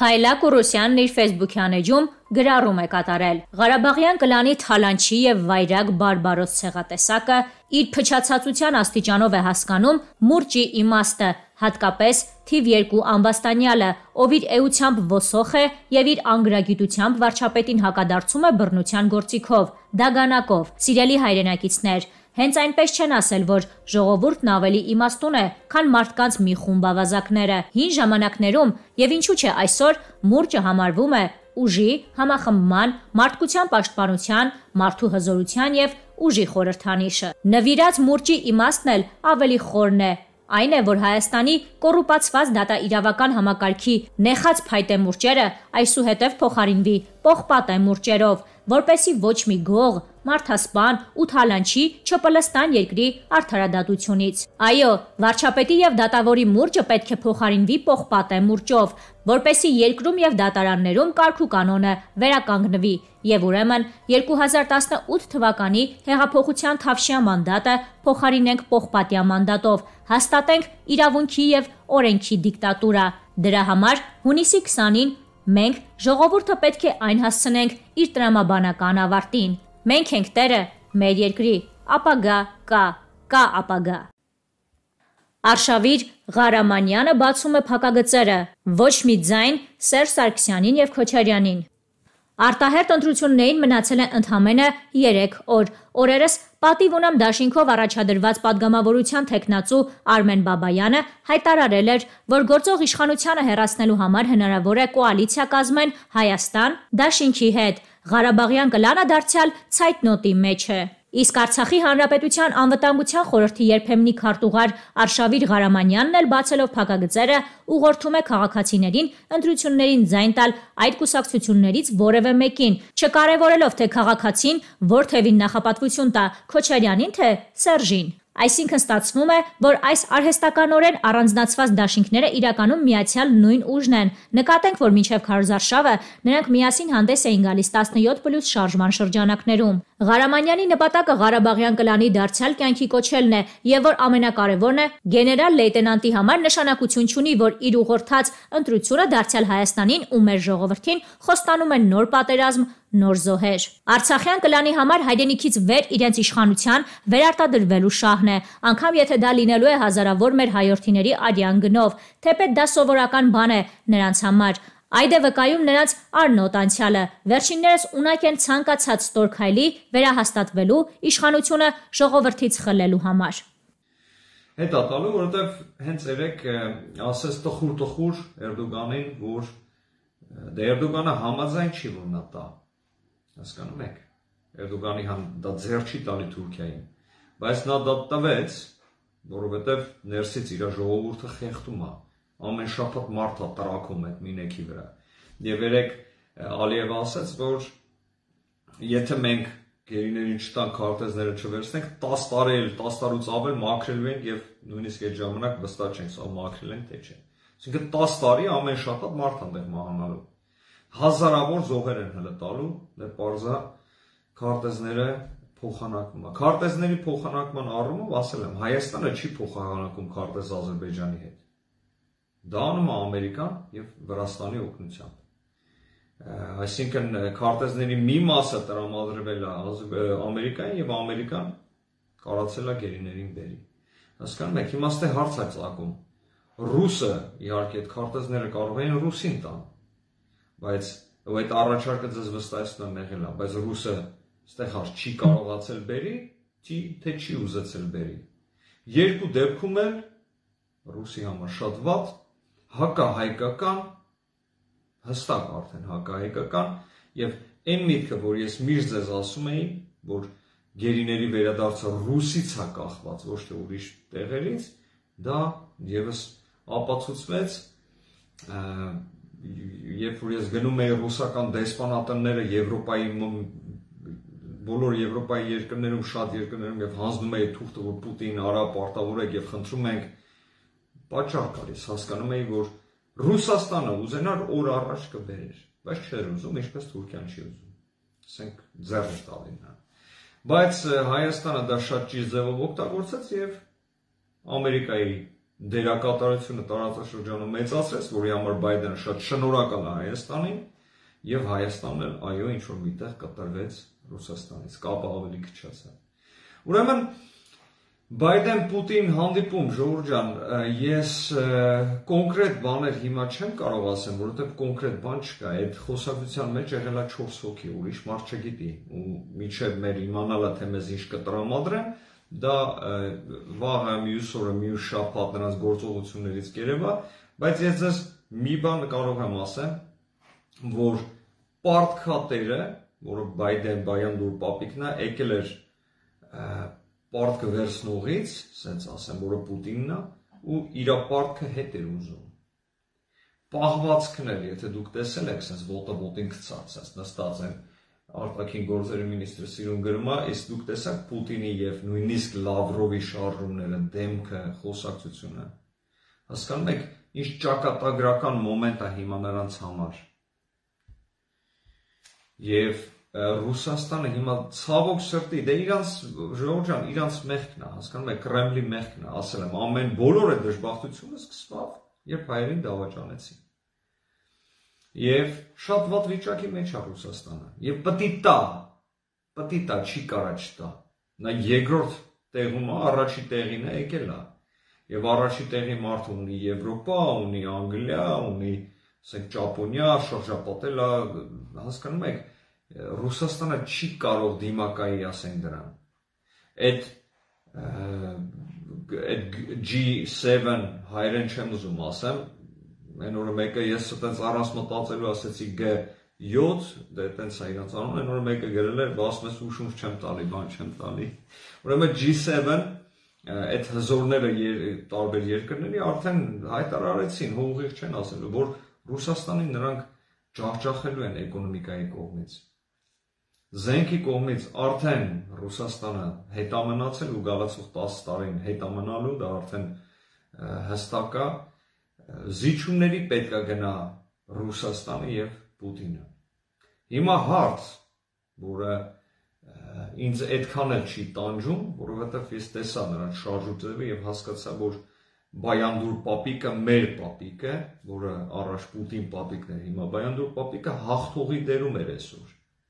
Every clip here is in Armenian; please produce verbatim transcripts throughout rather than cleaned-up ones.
Հայլակ Ուրոսյանն իր Facebook-յան էջում գրառում է կատարել. Ղարաբաղյան կլանի թալանչի եւ վայրագ բարբարոս ցեղատեսակը իր փչացածության աստիճանով է հասկանում մուրճի իմաստը, հատկապես թիվ երկու ամբաստանյալը, ով իր էությամբ ոսոխ է եւ իր անգրագիտությամբ վարչապետին հակադարձում է բռնության գործիքով, դագանակով։ Սիրելի հայրենակիցներ, հենց այնպես չեն ասել, որ ժողովուրդն ավելի իմաստուն է, քան մարդկանց մի խումբ ավազակները։ Հին ժամանակներում եւ ինչու՞ չէ այսօր մուրճը համարվում է ուժի, համախմբման, մարդկության պաշտպանության, մարդու հզորության եւ ուժի խորհրդանիշը։ Նվիրած մուրճի իմաստն էլ ավելի խորն է։ Այն է, որ Հայաստանի կոռուպացված դատաիրավական համակարգի նեխած փայտե մուրճերը այսուհետև փոխարինվի պողպատե մուրճերով, որպեսի ոչ մի գող, մարդասպան ու թալանչի չպլստան երկրի արդարադատությունից։ Այո, վարչապետի եւ դատավորի մուրճը պետք է փոխարինվի պողպատե մուրճով, որպեսի երկրում եւ դատարաններում կարգ ու կանոնը վերականգնվի, եւ ուրեմն երկու հազար տասնութ թվականի հեղափոխության թավշյա մանդատը փոխարինենք պողպատյա մանդատով, հաստատենք իրավունքի եւ օրենքի դիկտատուրա։ Դրա համար հունիսի քսանին մենք ժողովուրդը պետք է այն հասցնենք իր տրամաբանական ավարտին։ Մենք ենք տերը մեր երկրի, ապագա կա, կա ապագա։ Արշավիր Ղարամանյանը բացում է փակագծերը, ոչ մի ձայն Սերժ Սարգսյանին եւ Քոչարյանին։ Արտահերտ ընտրություններին մնացել է ընդամենը երեք օր։ Օրերս պատիվ ունեմ դաշինքով առաջադրված падգամավորության թեկնածու Արմեն Բաբայանը հայտարարել էր, որ գործող իշխանությանը հեռացնելու համար հնարավոր է կոալիցիա կազմեն Հայաստան դաշինքի հետ։ Ղարաբաղյան կլանը դարձյալ ցայտնոտի մեջ է։ Իսկ Արցախի Հանրապետության անվտանգության խորհրդի երբեմնի քարտուղար Արշավիր Ղարամանյանն էլ բացելով փակագծերը ուղղորդում է քաղաքացիներին ընտրություններին ձայն տալ այդ կուսակցություններից որևէ մեկին, չկարևորելով թե քաղաքացին որ թևին նախապատվություն տա Քոչարյանին թե Սերժին։ Այսինքն ստացվում է, որ այս արհեստականորեն առանձնացված դաշինքները իրականում միացյալ նույն ուժն են։ Նկատենք, որ մինչև քարոզարշավը նրանք միասին հանդես էին գալիս տասնյոթ պլյուս շարժման շրջանակներում։ Ղարամանյանի նպատակը Ղարաբաղյան կլանի դարձյալ կյանքի կոչելն է, եւ որ ամենակարևորն է, գեներալ լեյտենանտի համար նշանակություն չունի, որ իր ուղղորդած ընտրությունը դարձյալ Հայաստանին ու մեր ժողովրդին խոստանում է նոր պատերազմ, նոր զոհեր։ Արցախյան կլանի համար հայրենիքից վեր իրենց իշխանության վերարտադրվելու շահն է, անգամ եթե դա լինելու է հազարավոր մեր հայրենիների արյան գնով, թեպետ դա սովորական բան է նրանց համար։ Այդ է վկայում նրանց արնոտ անցյալը։ Վերջիններս ունակ են ցանկացած ստորքայլի վերահաստատվելու իշխանությունը ժողովրդից խլելու համար։ Հետ ատալու, որովհետև հենց երեք ասես տխուր-տխուր Էրդողանին, որ դե Էրդողանը համաձայն չի, որ նա տա։ Հասկանում եք, Էրդողանի համ դա ձեռ չի տալի Թուրքիային, բայց նա դա տվեց, որովհետև ներսից իր ժողովուրդը խեղդում է, ամեն շաբաթ մարդ է տրաքում այդ մինեքի վրա։ Եվ երեք Ալիևը ասաց, որ եթե մենք գերիներին չտանք, քարտեզները չվերցնենք, տասը տարի էլ, տասը տարուց ավել մաքրելու ենք եւ նույնիսկ այդ ժամանակ վստահ չենք, սա մաքրել են թե չէ։ Այսինքն տասը տարի ամեն շաբաթ մարդ այնտեղ մահանալու։ Հազարավոր զոհեր են հələ տալու, դե պարզա քարտեզները փոխանակվում է։ Քարտեզների փոխանակման առումով ասել եմ, Հայաստանը չի փոխանակում քարտեզ Ադրբեջանի հետ։ Դա անում է Ամերիկան եւ Վրաստանի օգնությամբ։ Այսինքն քարտեզների մի մասը տրամադրվել է Ամերիկային եւ Ամերիկան կարացել է գերիներին բերի։ Հասկանում եք, հիմա ստե հարց է ծագում։ Ռուսը իհարկե այդ քարտեզները կարող են ռուսին տան, բայց այդ առաջարկը ձեզ վստահեցնում եմ եղել է, բայց ռուսը ստե հարց չի կարողացել բերի, թե չի ուզեցել բերի։ Երկու դեպքում էլ ռուսի համար շատ վատ, հակահայկական, հստակ արդեն հակահայկական եւ այն միտքը, որ ես միշտ ձեզ ասում էի, որ գերիների վերադարձը ռուսից է կախված, ոչ թե ուրիշ տեղերից, դա եւս ապացուցվեց, երբ որ ես գնում էի ռուսական դեսպանատները Եվրոպայի բոլոր Եվրոպայի երկրներում, շատ երկրներում եւ հանձնում էի թուղթը, որ Պուտին արա պարտավորեք եւ խնդրում ենք պատճառ գալիս, հասկանում էի, որ Ռուսաստանը ուզենար օր առաջ կբերեր, բայց չէր ուզում, ինչպես Թուրքիան չի ուզում, ասենք ձեռը տալին նա։ Բայց Հայաստանը դա շատ ճիշտ ձևով օգտագործեց եւ Ամերիկայի դերակատարությունը տարածաշրջանում մեծացրեց, որի համար Բայդենը շատ շնորհակալ է Հայաստանին, եւ Հայաստանն էլ այո ինչ որ միտեղ կտրվեց Ռուսաստանից, կապը ավելի քչացավ։ Ուրեմն Բայդեն-Պուտին հանդիպում, Ժողովուրդ ջան, ես կոնկրետ բաներ հիմա չեմ կարող ասեմ, որովհետեւ կոնկրետ բան չկա, այդ խոսակցության մեջ եղել է չորս հոգի, ուրիշ մարդ չգիտի, ու միջև մեր իմանալը թե մեզ ինչ կտրամադրեն, դա վաղը մյուս օրը մյուս շաբաթ նրանց գործողություններից կերևա, բայց ես ձեզ մի բան կարող եմ ասեմ, որ պարտքատերը, որը Բայդեն Բայանդուր պապիկն է, եկել էր պարտքը վերցնողից, սենց ասեմ, որը Պուտինն է, ու իր պարտքը հետ էր ուզում։ Պահվածքն էլ, եթե դուք տեսել եք, սենց ոտը ոտին գցած, սենց նստած են արտաքին գործերի մինիստրը սիրուն գրում է, իսկ դուք տեսաք Պուտինի եւ նույնիսկ Լավրովի շարժումները, դեմքը, խոսակցությունը։ Հասկանում եք, ինչ ճակատագրական մոմենտ է հիմա նրանց համար։ Եվ Ռուսաստանը հիմա ցավոք սրտի, դե իրանց ժողովուրդ ջան, իրանց մեղքն է, հասկանում եք, Կրեմլի մեղքն է, ասել եմ, ամեն բոլոր այդ դժբախտությունը սկսավ, երբ հայերին դավաճանեցին։ Եվ շատ վատ վիճակի մեջ է Ռուսաստանը, եւ պտի տա, պտի տա, չի կարա չտա։ Նա երկրորդ տեղում է, առաջի տեղին է եկել է։ Եվ առաջի տեղի մարդը ունի Եվրոպա, ունի Անգլիա, ունի ասենք Ճապոնիա, շրջապատել է, հասկանում եք, Ռուսաստանը չի կարող դիմակայի ասենք դրան։ Այդ այդ G seven հայերեն չեմ ուզում ասեմ, այն օրը մեկը ես այդպես առանց մտածելու ասեցի G seven, դե այտենց է իրանց անունը, այն օրը մեկը գրել էր, ասում ես ուշում չեմ տալի, բան չեմ տալի։ Ուրեմն G seven այդ հզորները տարբեր երկրների արդեն հայտարարեցին, ուղիղ չեն ասելու, որ Ռուսաստանին նրանք ջախջախելու են էկոնոմիկայի կողմից։ Զենքի կողմից արդեն Ռուսաստանը հետամնացել ու գալացող տասը տարին հետամնալու, դա արդեն հստակ է, զիջումների պետք է գնա Ռուսաստանը եւ Պուտինը։ Հիմա հարց, որը ինձ այդքան էլ չի տանջում, որովհետեւ ես տեսա նրանց շարժուձևը եւ հասկացա, որ Բայանդուր պապիկը մեր պապիկը, որը առաջ Պուտին պապիկն էր, հիմա Բայանդուր պապիկը հաղթողի դերում էր այսօր։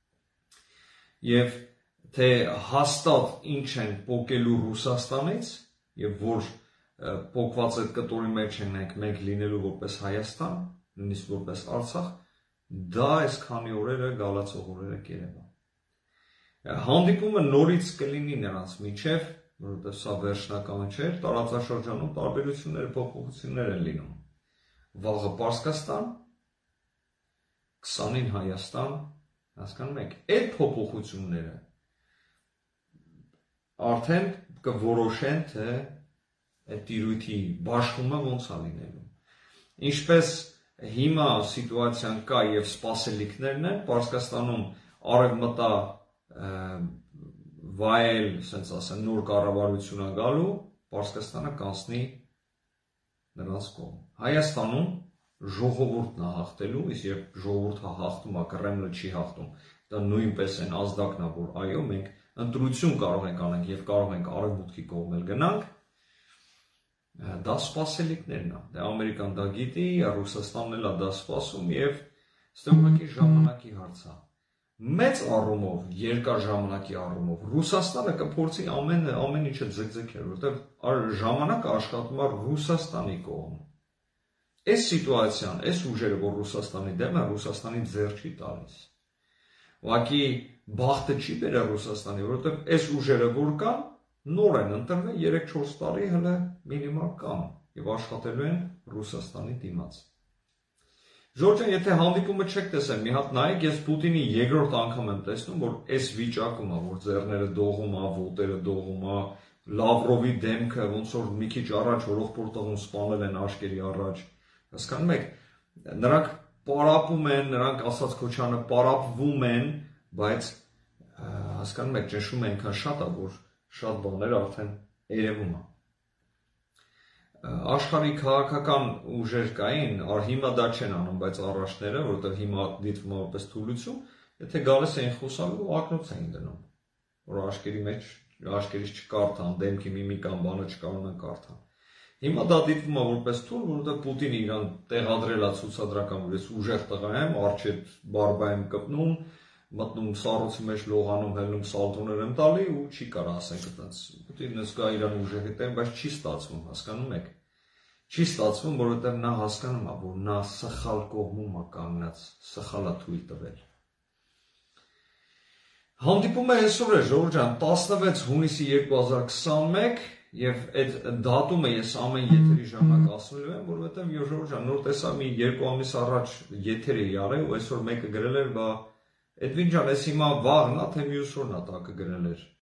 Եվ թե հաստատ ինչ են պոկելու Ռուսաստանից եւ որ պոկված այդ կտորի մեջ ենք մենք լինելու որպես Հայաստան, նույնիսկ որպես Արցախ, դա այս քանի օրերը գալացող օրերը կերևա։ Հանդիպումը նորից կլինի նրանց միջև, որովհետեւ սա վերջնականը չէր, տարածաշրջանում տարբերություններ, փոփոխություններ են լինում։ Վաղը Պարսկաստան, քսանին Հայաստան, հասկանում եք, այդ փոփոխությունները արդեն կորոշեն, թե այդ տիրույթի բաշխումը ոնց է լինելու։ Ինչպես հիմա սիտուացիան կա եւ սպասելիքներն են, Պարսկաստանում արևմտա վայել, ասենց ասեմ, նոր կառավարություն է գալու, Պարսկաստանը կանցնի նրանց կողմ։ Հայաստանում ժողովուրդն է հաղթելու, իսկ երբ ժողովուրդը հաղթում է, Կրեմլը չի հաղթում, դա նույնպես են ազդակն է, որ այո, մենք ընտրություն կարող ենք անենք եւ կարող ենք արևմուտքի կողմ էլ գնանք, դա սպասելիքներն է։ Դե Ամերիկան դա գիտի, Ռուսաստանն էլ է դա սպասում եւ ստեղծի ժամանակի հարց է։ Մեծ առումով, երկար ժամանակի առումով Ռուսաստանը կփորձի ամեն ամեն ինչը ձգձգել, որովհետեւ ժամանակը աշխատում է Ռուսաստանի կողմ։ Այս սիտուացիան, այս ուժերը, որ Ռուսաստանի դեմ է, Ռուսաստանի ձեռ չի տալիս։ Ուղղակի բախտը չի բերել Ռուսաստանի, որովհետեւ այս ուժերը որ կան, նոր են ընտրվել երեք-չորս տարի հələ մինիմալ կան եւ աշխատելու են Ռուսաստանի դիմաց։ Ժորժան, եթե հանդիպումը չեք տեսել, մի հատ նայեք, ես Պուտինի երկրորդ անգամ եմ տեսնում, որ այս վիճակում է, որ ձեռները դողում է, ոտերը դողում է, Լավրովի դեմքը ոնց որ մի քիչ առաջ հորողպորտողում սպանել են աշկերի առաջ։ Հասկանում եք, նրանք պարապում են, նրանք ասած Քոչյանը պարապվում են, բայց հասկանում եք, ճնշումը այնքան շատ է, որ շատ բաներ արդեն երևում է։ Աշխարհի քաղաքական ուժեր կային, հիմա դա չեն անում, բայց առաջները, որովհետև հիմա դիտվում է որպես թուլություն, եթե գալիս էին խոսալու, ակնոց էին դնում, որ աշկերի մեջ աշկերից չկարդան, դեմքի միմիկան բանը չկարողանան կարդան։ Հիմա դա դիտվում է որպես թուլ, որովհետև Պուտինը իրան տեղադրել է ցուցադրական, որ ես ուժեղ տղա եմ, արջետ բարբա եմ կպնում, մտնում սառույցի մեջ լողանում, հելնում սալտոներ եմ տալի ու չի կարա ասենք այդպես։ Պուտինը զգա իրան ուժեղ է, բայց չի ստացվում, հասկանում եք։ Չի ստացվում, որովհետև նա հասկանում է, որ նա սխալ կողմում է կանգնած, սխալ է թույլ տվել։ Հանդիպումը այսօր է, Ժորժ ջան, տասնվեց հունիսի երկու հազար քսաներեք եւ այդ դատումը ես ամեն եթերի ժամանակ ասելու եմ, որովհետեւ Ժորժ ջան, նոր տեսա մի երկու ամիս առաջ եթեր էի արել ու այսօր մեկը գրել էր, բա Էդվին ջան, ես հիմա վաղն է, թե մյուս օրն է տակը գրել էր։